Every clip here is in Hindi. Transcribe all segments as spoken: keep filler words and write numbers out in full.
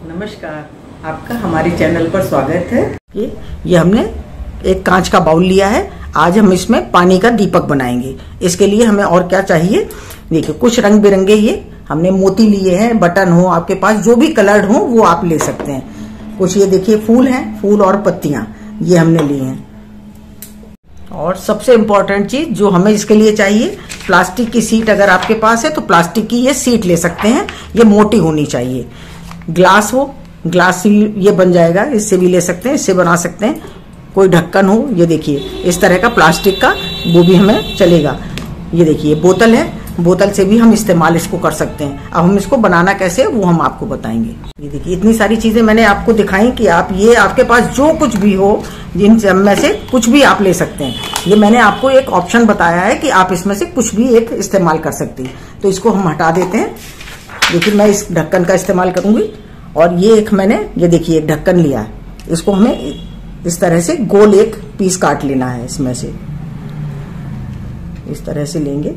नमस्कार, आपका हमारे चैनल पर स्वागत है। ये ये हमने एक कांच का बाउल लिया है। आज हम इसमें पानी का दीपक बनाएंगे। इसके लिए हमें और क्या चाहिए, देखिए कुछ रंग बिरंगे ये हमने मोती लिए हैं, बटन हो आपके पास, जो भी कलर्ड हो वो आप ले सकते हैं। कुछ ये देखिए फूल हैं, फूल और पत्तियां ये हमने लिए हैं। और सबसे इम्पोर्टेंट चीज जो हमें इसके लिए चाहिए, प्लास्टिक की सीट अगर आपके पास है तो प्लास्टिक की ये सीट ले सकते हैं। ये मोटी होनी चाहिए। ग्लास हो, ग्लास से ये बन जाएगा, इससे भी ले सकते हैं, इससे बना सकते हैं। कोई ढक्कन हो, ये देखिए इस तरह का प्लास्टिक का, वो भी हमें चलेगा। ये देखिए बोतल है, बोतल से भी हम इस्तेमाल इसको कर सकते हैं। अब हम इसको बनाना कैसे है वो हम आपको बताएंगे। ये देखिए इतनी सारी चीजें मैंने आपको दिखाई कि आप ये आपके पास जो कुछ भी हो, जिन में से कुछ भी आप ले सकते हैं। ये मैंने आपको एक ऑप्शन बताया है कि आप इसमें से कुछ भी एक इस्तेमाल कर सकते हैं। तो इसको हम हटा देते हैं। देखिए मैं इस ढक्कन का इस्तेमाल करूंगी। और ये एक मैंने ये देखिए एक ढक्कन लिया है, इसको हमें इस तरह से गोल एक पीस काट लेना है। इसमें से इस तरह से लेंगे,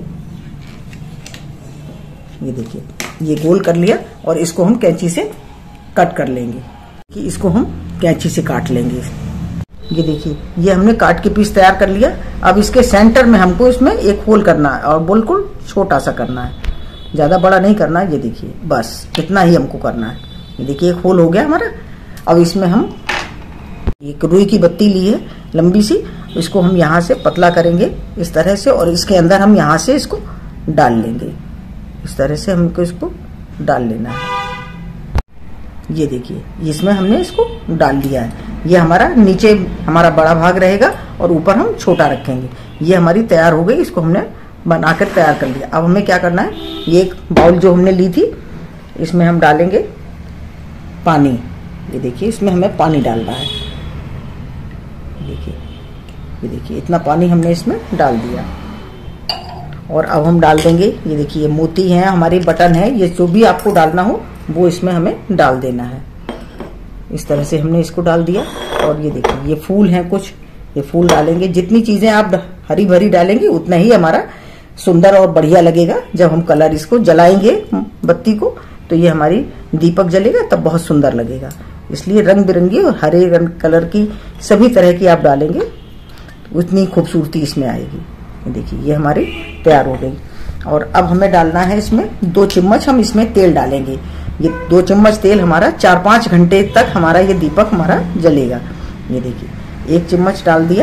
ये देखिए ये गोल कर लिया। और इसको हम कैंची से कट कर लेंगे कि इसको हम कैंची से काट लेंगे। ये देखिए ये हमने काट के पीस तैयार कर लिया। अब इसके सेंटर में हमको इसमें एक होल करना है और बिल्कुल छोटा सा करना है, ज्यादा बड़ा नहीं करना है। ये देखिए बस इतना ही हमको करना है। ये देखिए एक होल हो गया हमारा। अब इसमें हम एक रुई की बत्ती ली है लंबी सी, इसको हम यहाँ से पतला करेंगे इस तरह से, और इसके अंदर हम यहाँ से इसको डाल लेंगे। इस तरह से हमको इसको डाल लेना है। ये देखिए इसमें हमने इसको डाल दिया है। ये हमारा नीचे हमारा बड़ा भाग रहेगा और ऊपर हम छोटा रखेंगे। ये हमारी तैयार हो गई, इसको हमने बनाकर तैयार कर लिया। अब हमें क्या करना है, ये एक बाउल जो हमने ली थी इसमें हम डालेंगे पानी। ये देखिए इसमें हमें पानी डालना है। देखिए ये देखिए इतना पानी हमने इसमें डाल दिया। और अब हम डाल देंगे, ये देखिए ये मोती हैं हमारी, बटन है, ये जो भी आपको डालना हो वो इसमें हमें डाल देना है। इस तरह से हमने इसको डाल दिया। और ये देखिए ये फूल हैं कुछ, ये फूल डालेंगे। जितनी चीजें आप हरी भरी डालेंगे उतना ही हमारा सुंदर और बढ़िया लगेगा। जब हम कलर इसको जलाएंगे बत्ती को तो ये हमारी दीपक जलेगा तब बहुत सुंदर लगेगा। इसलिए रंग बिरंगी और हरे रंग कलर की सभी तरह की आप डालेंगे, उतनी खूबसूरती इसमें आएगी। ये देखिए ये हमारी तैयार हो गई। और अब हमें डालना है इसमें दो चम्मच हम इसमें तेल डालेंगे। ये दो चम्मच तेल हमारा चार पांच घंटे तक हमारा ये दीपक हमारा जलेगा। ये देखिए एक चम्मच डाल दिया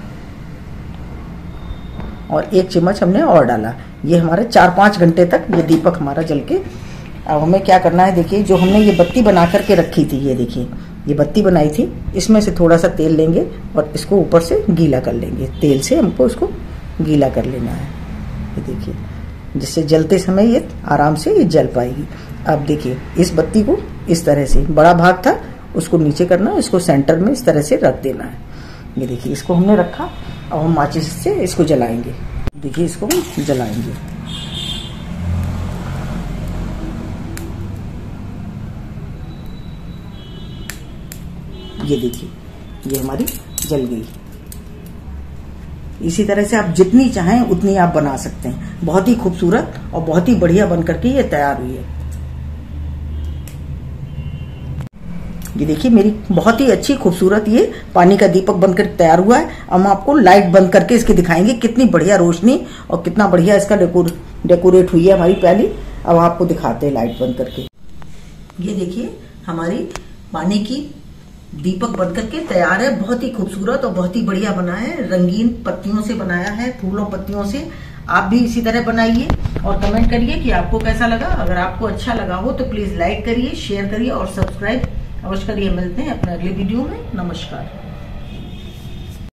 और एक चम्मच हमने और डाला। ये हमारे चार पांच घंटे तक ये दीपक हमारा जल के। अब हमें क्या करना है, देखिए जो हमने ये बत्ती बना करके रखी थी, ये देखिए ये बत्ती बनाई थी, इसमें से थोड़ा सा तेल लेंगे और इसको ऊपर से गीला कर लेंगे। तेल से हमको इसको गीला कर लेना है। ये देखिए जिससे जलते समय ये आराम से ये जल पाएगी। अब देखिए इस बत्ती को इस तरह से, बड़ा भाग था उसको नीचे करना, इसको सेंटर में इस तरह से रख देना है। ये देखिए इसको हमने रखा। अब हम माचिस से इसको जलाएंगे। देखिए इसको हम जलाएंगे। ये देखिए ये हमारी जल गई। इसी तरह से आप जितनी चाहें उतनी आप बना सकते हैं। बहुत ही खूबसूरत और बहुत ही बढ़िया बनकर के ये तैयार हुई है। ये देखिए मेरी बहुत ही अच्छी खूबसूरत ये पानी का दीपक बनकर तैयार हुआ है। अब हम आपको लाइट बंद करके इसकी दिखाएंगे कितनी बढ़िया रोशनी और कितना बढ़िया इसका डेकोर डेकोरेट हुई है हमारी प्याली। अब आपको दिखाते हैं लाइट बंद करके। ये देखिए हमारी पानी की दीपक बनकर के तैयार है। बहुत ही खूबसूरत और बहुत ही बढ़िया बना है। रंगीन पत्तियों से बनाया है, फूलों पत्तियों से। आप भी इसी तरह बनाइए और कमेंट करिए कि आपको कैसा लगा। अगर आपको अच्छा लगा हो तो प्लीज लाइक करिए, शेयर करिए और सब्सक्राइब अवश्य करिए। मिलते हैं अपने अगले वीडियो में। नमस्कार।